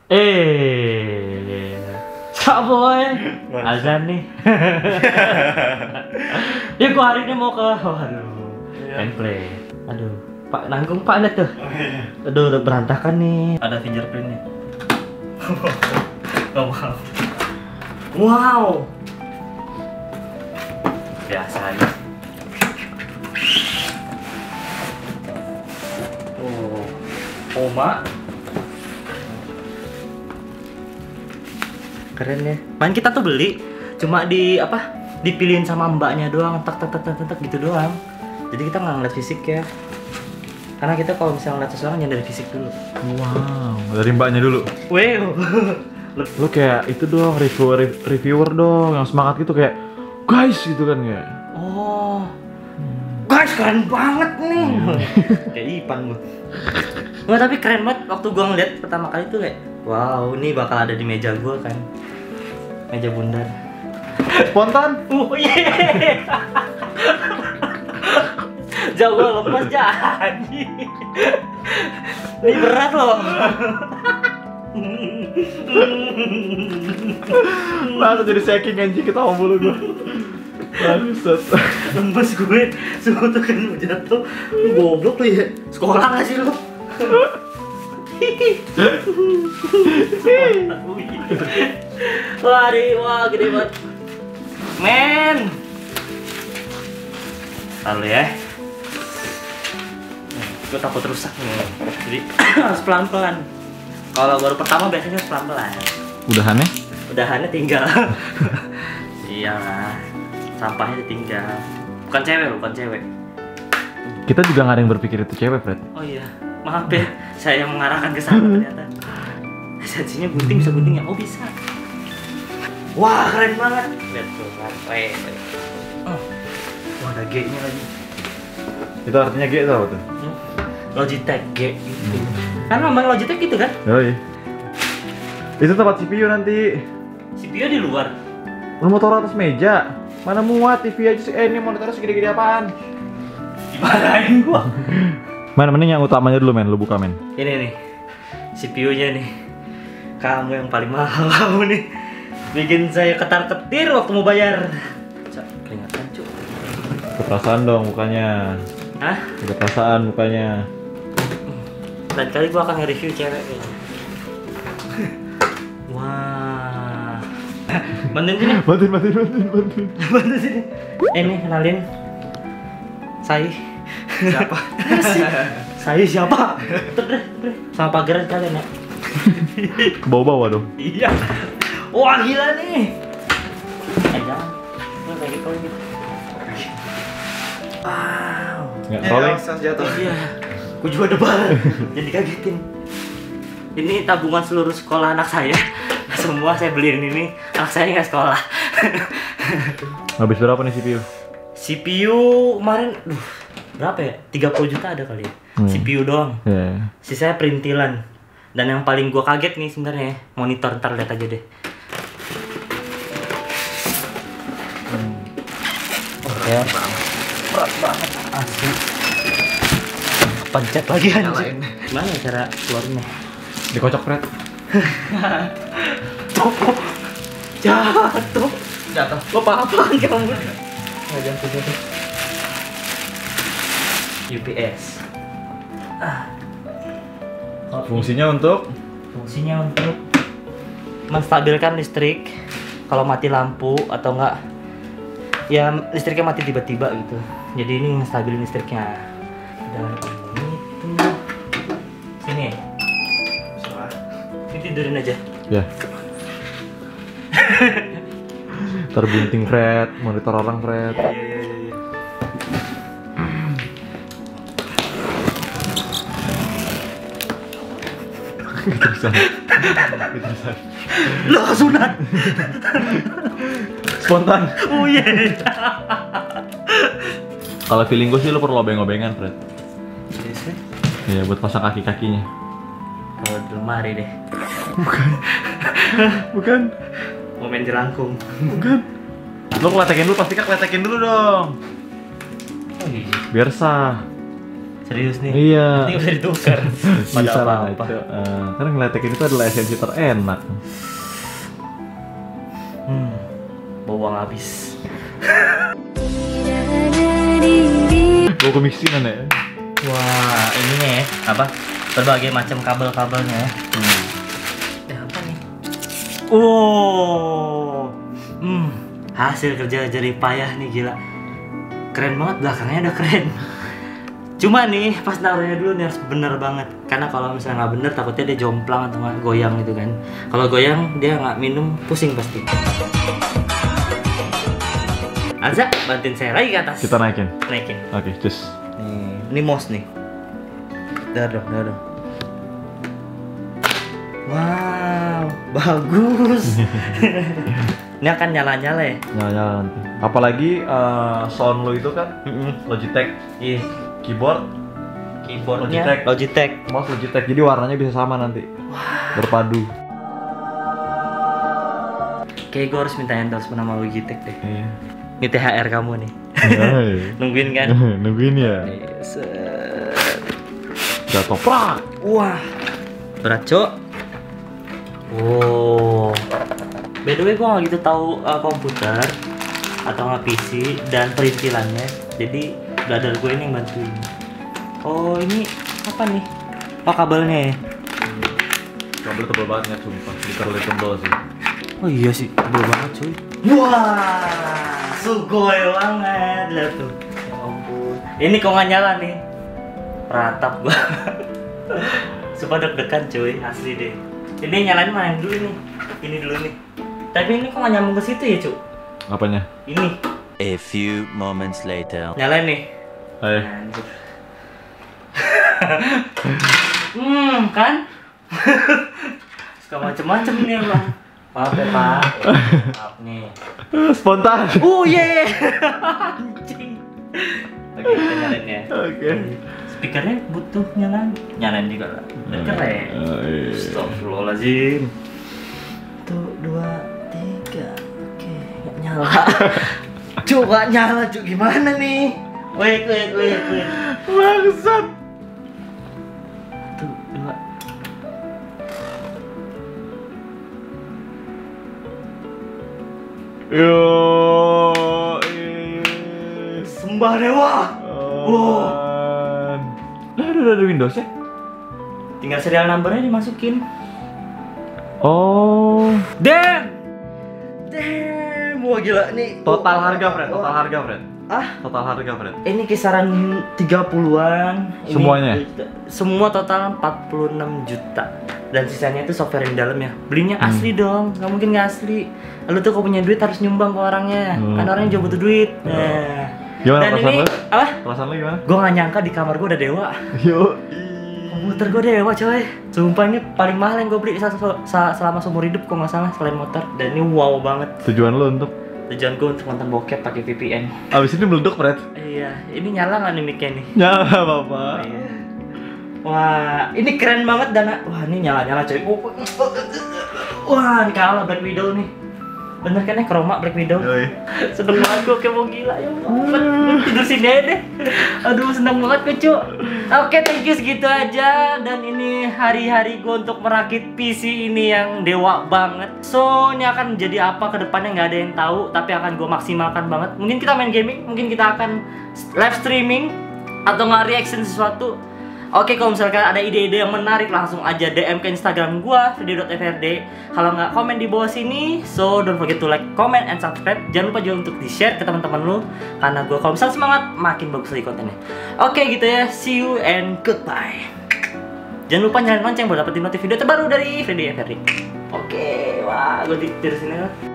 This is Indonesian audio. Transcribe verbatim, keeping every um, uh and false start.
Eh, Kak Boy, azan nih. Ya gua hari ini mau ke, waduh, gameplay. Aduh, Pak nanggung Pak lihat tuh. Aduh, udah berantakan nih. Ada fingerprintnya. Oh, wow. Wow. Biasa aja. Oh, Oma. Keren ya. Main kita tuh beli, cuma di apa? Dipilihin sama mbaknya doang, tak tak tak tak tak gitu doang. Jadi kita nggak ngeliat fisik ya. Karena kita kalau misalnya ngeliat seseorang jangan dari fisik dulu. Wow, dari mbaknya dulu. Wow. Lu kayak itu dong, reviewer reviewer dong yang semangat gitu kayak guys gitu kan ya. Oh. Guys, keren banget nih. Kayak Ipan gua. Wah, tapi keren banget waktu gua ngeliat pertama kali tuh kayak wow, ini bakal ada di meja gua kan. Meja bundar. Spontan. Oh iya. Jauh gua lepas jadi. Ini berat loh. Langsung jadi shaking anjing kita ngomong mulu gua. Bangsat. Lemes gue, suhu tuh kan mau jatuh. Lu goblok lu ya. Sekolah gak sih lu? Wah, di, wah gede banget. Men. Lalu ya. Gue takut rusak nih. Jadi harus pelan-pelan. Kalau baru pertama biasanya harus pelan-pelan. Udahannya? Udahannya tinggal. Iyalah. Sampahnya ditinggal. Bukan cewek, bukan cewek. Kita juga nggak ada yang berpikir itu cewek, Fred. Oh iya, maaf ya, saya yang mengarahkan ke sana ternyata. Esensinya gunting bisa gunting ya? Oh bisa. Wah keren banget. Lihat tuh, keren. Oh. Wah ada G-nya lagi. Itu artinya G itu apa tuh? Hmm? Logitech G gitu. Kan ngomong Logitech gitu kan? Oh iya. Itu tempat C P U nanti. C P U di luar. Lu mau taruh atas meja. Mana muat T V aja sih? Eh ini monitornya segede-gede apaan? Dimarahin gua. Men, mending yang utamanya dulu men, lu buka men. Ini nih, C P U-nya nih. Kamu yang paling mahal kamu nih. Bikin saya ketar-ketir waktu mau bayar. Cak, keringatan cuk. Keperasaan dong mukanya. Hah? Keperasaan mukanya. Lain kali gua akan nge-review cewek nih. Wah. Bantuin sini. Bantuin, bantuin, bantuin, bantuin. Bantu sini. Eh nih kenalin. Saya. Siapa? Saya siapa? Tuh deh, deh. Sama pageran kalian ya. Ke bawah-bawah dong. Iya. Wah gila nih. Eh jangan. Lu kayak gitu gitu. Wow. Nggak Eh, rolling. Elsa jatuh. Iya. Gua juga debar. Jadi kagetin. Ini tabungan seluruh sekolah anak saya. Semua saya beliin ini, anak saya nggak sekolah. Habis berapa nih C P U? C P U kemarin, duh, berapa ya? tiga puluh juta ada kali ya. Hmm. C P U doang. Yeah. Sisanya perintilan. Dan yang paling gua kaget nih sebenarnya monitor, ntar lihat aja deh. Hmm. Oke. Berat banget asli. Pencet lagi anjir. Gimana cara keluarnya? Dikocok Fred. Jatuh. Jatuh. Jatuh. Lo apa-apaan kamu? Nggak jatuh jatuh. U P S. Ah. Oh, Fungsinya untuk fungsinya untuk menstabilkan listrik kalau mati lampu atau enggak ya listriknya mati tiba-tiba gitu. Jadi ini menstabilin listriknya. Dan ini tuh sini. Ini tidurin aja. ya. Terbunting Fred, monitor orang Fred. Iya iya iya iya. Terusan. Terusan. Lah sunat. Spontan. Oh iya. Kalau feeling gue sih lo perlu obeng-obengan Fred. Biasa. Iya buat pasang kaki-kakinya. Kalau di lemari deh. Bukan. Bukan. Mau main jelangkung. Bukan. Lo keletekin dulu, pasti kan keletekin dulu dong. Oh iya. Biar sah. Serius nih. Iya. Nanti nggak bisa ditukar. Pada Bisa lah apa-apa. itu. Uh, karena ngeletekin itu adalah esensi terenak. Hmm, bau habis. Bau kemiskinan ya. Wah, ini ya apa? Berbagai macam kabel-kabelnya. Ya. Hmm. Ya, apa nih? Wow, hmm, hasil kerja jerih payah nih gila. Keren banget, belakangnya udah keren. Cuma nih pas naruhnya dulu nih harus bener banget. Karena kalau misalnya nggak bener takutnya dia jomplang atau nggak goyang gitu kan. Kalau goyang dia nggak minum pusing pasti. Alza, bantuin saya lagi ke atas. Kita naikin. Naikin. Oke, okay, just. Nih, ini mos nih. Dar dong, dar dong. Wow, bagus. Ini akan nyala-nyala ya? Nyala-nyala nanti. Apalagi uh, sound lo itu kan Mm-mm. Logitech. Iya. Keyboard Keyboardnya Logitech. Logitech. mouse Logitech. Jadi warnanya bisa sama nanti. Berpadu. Kayak gue harus minta endorsement sama Logitech deh. Iya. Ini T H R kamu nih. Nungguin kan? Nungguin ya. Set. Udah toprak. Wah, berat cok. Wow. By the way gue gak gitu tahu uh, komputer atau nggak P C dan perintilannya. Jadi brother gue ini yang bantuin. Oh ini apa nih? Oh kabelnya ya? Kabel tebal banget nggak sumpah. Literally tebal sih. Oh iya sih, tebal banget cuy. Wah, sugoi banget. Lihat tuh. Ya ampun. Ini kok nggak nyala nih? Ratap gua. Sumpah deg-degan cuy, asli deh. Ini nyalain mana yang dulu nih? Ini dulu nih. Tapi ini kok nggak nyambung ke situ ya cuy? Apanya? Ini. A few moments later. Nyalain nih. Ayo. Anjir. Hmm, kan? Suka macem-macem nih bang. Maaf ya pak. Maaf nih. Spontan. Oh yeah. Anjing. Oke kita nyalain ya. Oke. Speakernya butuh nyalain. Nyalain juga lah. Udah keren. Oh, iya. Astagfirullahaladzim. Satu, dua, tiga. Oke, nggak nyala. Cuk, nggak nyala cuk. Gimana nih? Wait, wait, wait, wait. Bangsat. Satu, dua. Yo. eh. Sembah dewa. Oh. Nah, udah ada Windows ya? Tinggal serial numbernya dimasukin. Oh. Damn. Damn. Wah gila nih. Total harga, Fred. Total harga, Fred. Ah, Total harga, Fred. ini kisaran tiga puluhan. Ini- Semuanya? Semua total empat puluh enam juta. Dan sisanya itu software yang di dalam ya. Belinya Hmm. asli dong, nggak mungkin nggak asli. Lalu tuh kalau punya duit harus nyumbang ke orangnya. Hmm. Kan orangnya juga butuh duit. Nah. Gimana Dan perasaan ini lu? apa? Perasaan lu gimana? Gue nggak nyangka di kamar gue ada dewa. Yo. Komputer gue dewa coy. Sumpah ini paling mahal yang gue beli sa- sa- selama seumur hidup kok nggak salah selain motor. Dan ini wow banget. Tujuan lu untuk Tujuan gue untuk nonton bokep pakai V P N. abis ini meleduk, Fred? Iya, ini nyala nggak nih mic-nya nih? Nyala, Bapak. Iya. Wah, ini keren banget dan wah ini nyala-nyala coy. Wah, ini kalah Black Widow nih. Bener kan ya Chroma Black Widow? Yoi. Seneng banget gue kayak mau gila ya ampun. Tidur sini aja deh. Aduh seneng banget gue cu. Oke thank you segitu aja. Dan ini hari-hari gue untuk merakit P C ini yang dewa banget. So ini akan jadi apa kedepannya nggak ada yang tahu. Tapi akan gue maksimalkan banget. Mungkin kita main gaming, mungkin kita akan live streaming atau nggak reaction sesuatu. Oke, kalau misalkan ada ide-ide yang menarik langsung aja D M ke Instagram gua freddy dot f r d. Kalau nggak komen di bawah sini, so don't forget to like, comment, and subscribe. Jangan lupa juga untuk di-share ke teman-teman lu karena gua kalau misalnya semangat makin bagus lagi kontennya. Oke gitu ya, see you and goodbye. Jangan lupa nyalain lonceng buat dapetin notif video terbaru dari Freddy F R D. Oke, wah gua di dari sini lah.